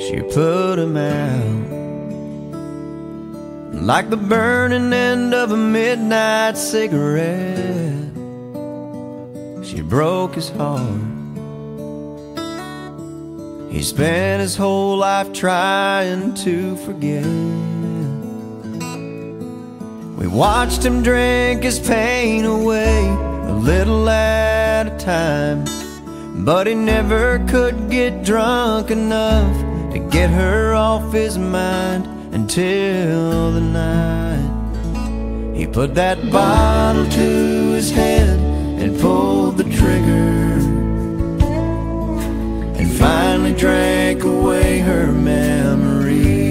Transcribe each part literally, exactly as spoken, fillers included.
she put him out. Like the burning end of a midnight cigarette, she broke his heart. He spent his whole life trying to forget. We watched him drink his pain away, a little at a time, but he never could get drunk enough to get her off his mind until the night he put that bottle to his head and pulled the trigger, and finally drank away her memory.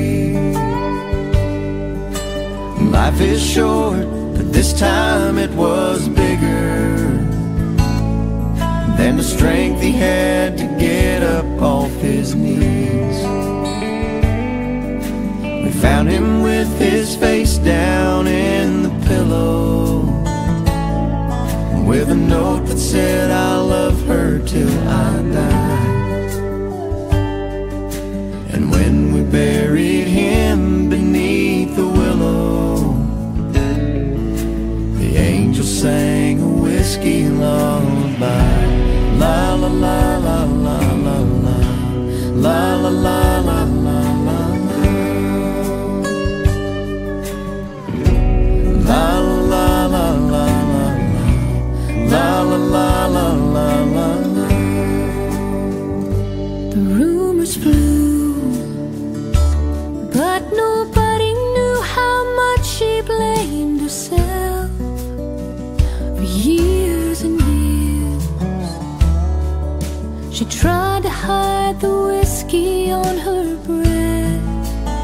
Life is short, but this time it was bigger than the strength he had to get up off his knees. We found him with his face down in the pillow, with a note that said, "I love her till I die." And when we buried him beneath the willow, the angel sang a whiskey lullaby. La la la la la la la, la la la la la la, la la la la la, la la la la la la. The rumors flew, but nobody knew how much she blamed herself for years and years. She tried to hide the whiskey on her breath.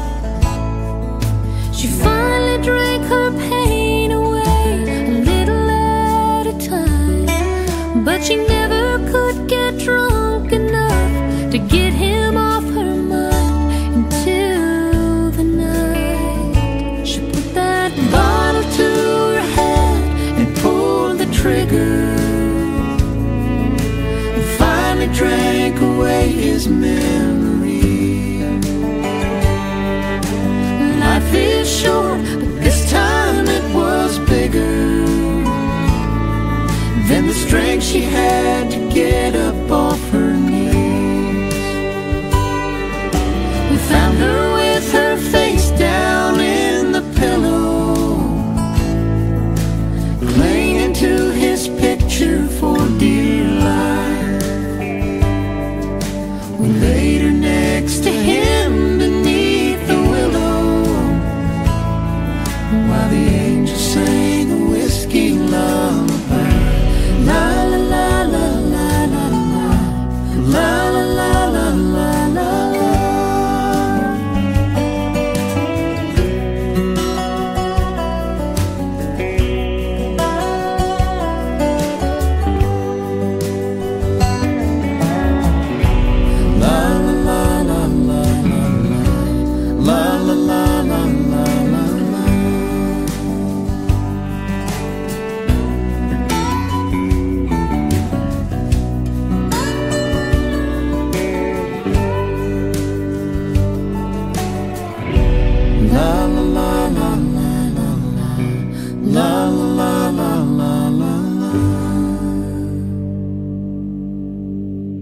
She finally drank her pain away, a little at a time, but she never could get drunk enough to get him off her mind until the night she put that bottle to her head and pulled the trigger, and finally drank away his memory. Life is short, but this time it was bigger than the strength she had to get up off her knees. We found her with her face down in the pillow, clinging to his picture for dear life. We laid her next to him beneath the willow, while the angel sang a whiskey lullaby. La la la la la la la, la la la la la la.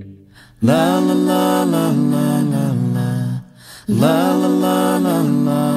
La la la la la la la, la la la la la.